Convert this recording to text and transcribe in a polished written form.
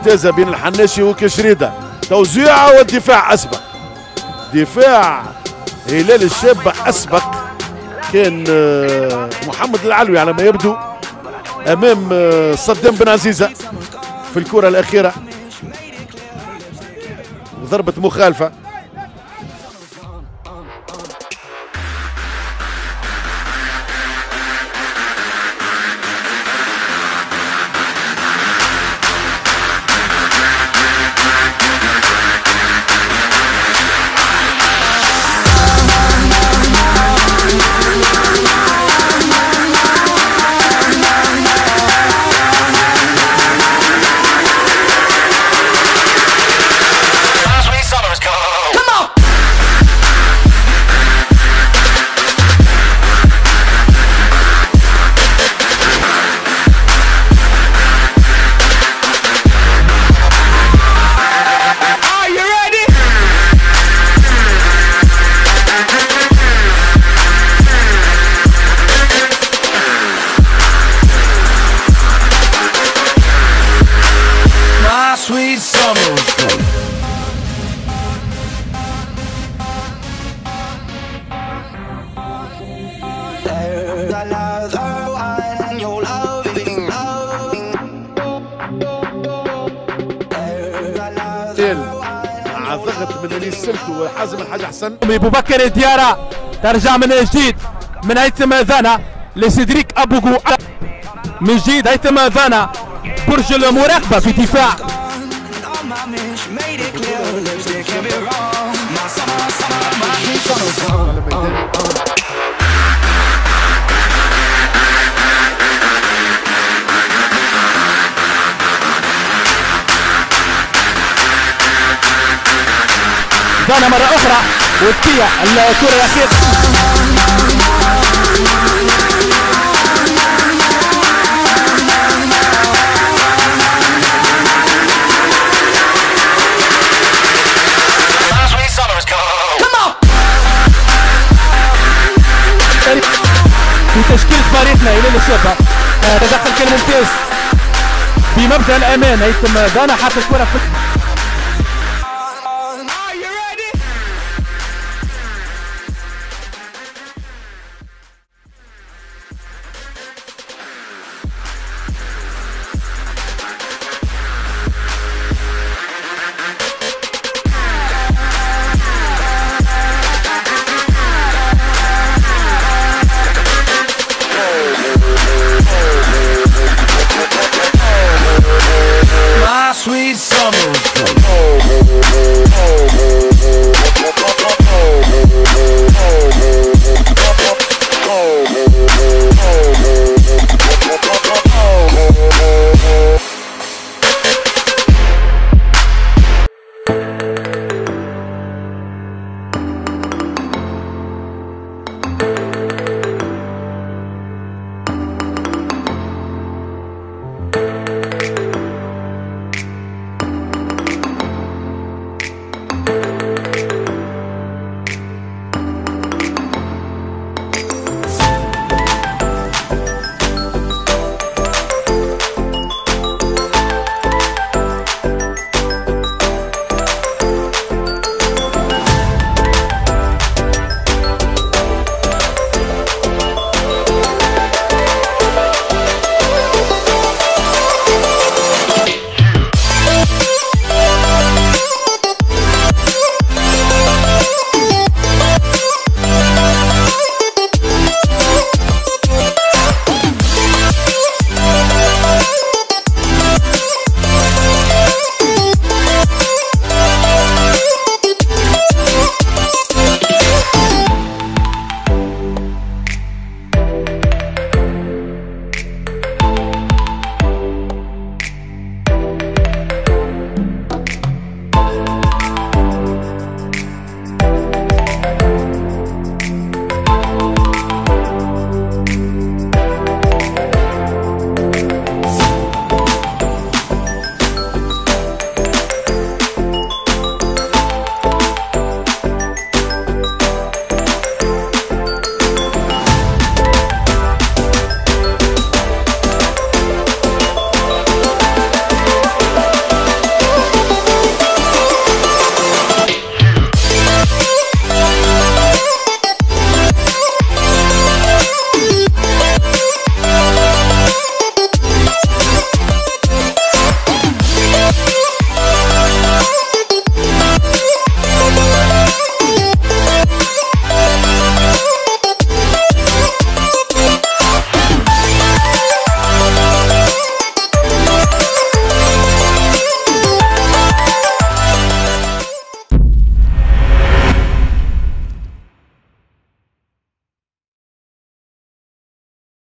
ممتازة بين الحناشي وكشريدة، توزيعة والدفاع أسبق. دفاع هلال الشابة أسبق، كان محمد العلوي على ما يبدو أمام صدام بن عزيزة في الكرة الأخيرة، ضربة مخالفة. مع ضغط من انيس سلكو وحازم الحاج حسن. ابو بكر ديارة ترجع من جديد من هيتم ضانة لسيدريك ابوغو من جديد. هيتم ضانة برج المراقبة في دفاع. ضانة مرة أخرى وتكية الكرة الأخيرة. في تشكيل فريقنا هلال الشابة تدخل كان ممتاز بمبدأ الأمان. هيتم ضانة حتى الكرة